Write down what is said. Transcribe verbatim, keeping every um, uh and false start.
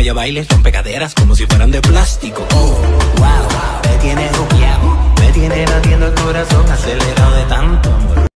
ella baila y rompe caderas como si fueran de plástico. Oh, wow, me tiene juqueado, me tiene latiendo el corazón acelerado.